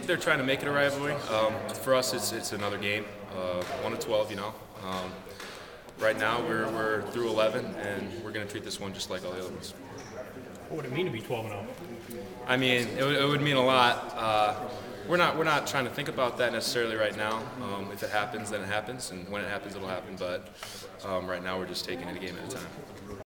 think they're trying to make it a rivalry. For us, it's another game, 1-12. Right now we're through 11, and we're going to treat this one just like all the other ones. What would it mean to be 12-0? I mean, it would mean a lot. We're not trying to think about that necessarily right now. If it happens, then it happens, and when it happens, it'll happen. But right now, we're just taking it a game at a time.